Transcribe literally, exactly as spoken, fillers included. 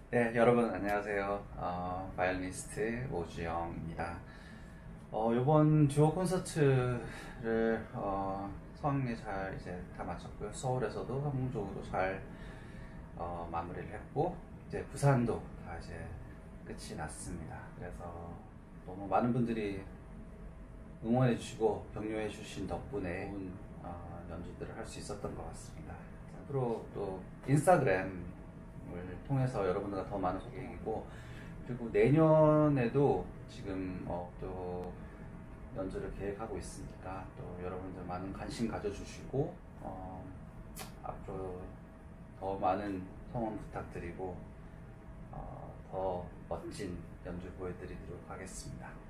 네, 여러분 안녕하세요. 어, 바이올리니스트 오주영입니다. 어, 이번 듀오 콘서트를 어, 성황리에 잘 이제 다 마쳤고요. 서울에서도 성공적으로 잘 어, 마무리를 했고, 이제 부산도 다 이제 끝이 났습니다. 그래서 너무 많은 분들이 응원해 주시고 격려해 주신 덕분에 좋은 어, 연주들을 할 수 있었던 것 같습니다. 앞으로 또 인스타그램을 통해서 여러분들과 더 많은 소개이고, 그리고 내년에도 지금 어, 또 연주를 계획하고 있으니까 또 여러분들 많은 관심 가져주시고 어, 앞으로 더 많은 성원 부탁드리고 어, 더 멋진 연주 보여드리도록 하겠습니다.